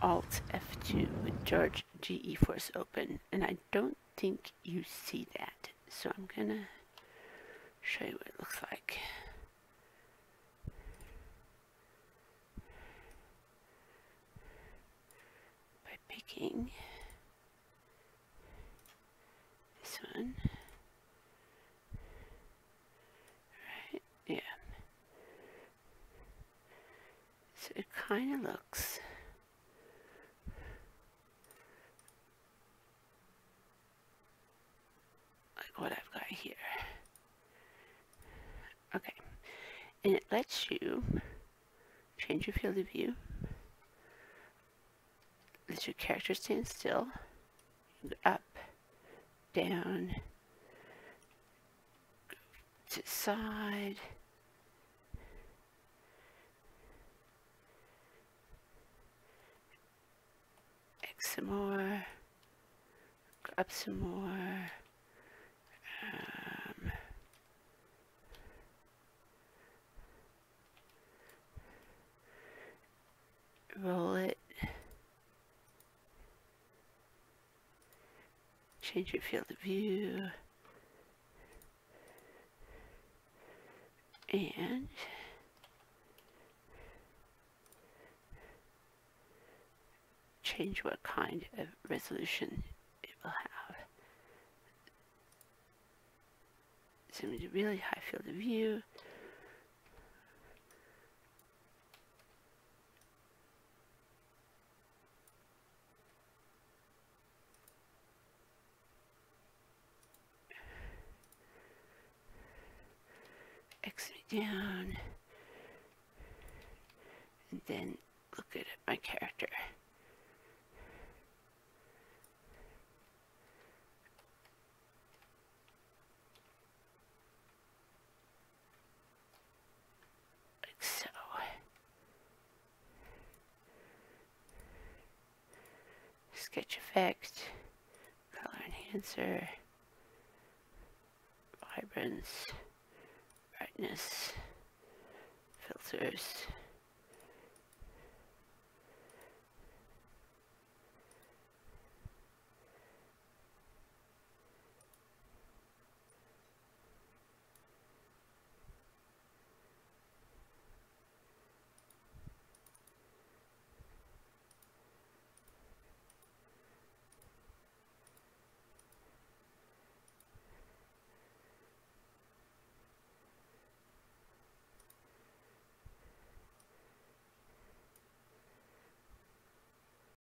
Alt F2 with George GEForce open, and I don't think you see that. So I'm gonna show you what it looks like. By picking this one. Right, yeah. So it kind of looks like what I've got here. Okay, and it lets you change your field of view, lets your character stand still, up, down, go to the side, X some more, go up some more, roll it, change your field of view, and change what kind of resolution it will have. So I'm going to do really high field of view. X me down, and then look at my character. Like so. Sketch effect, color enhancer, vibrance, brightness, filters.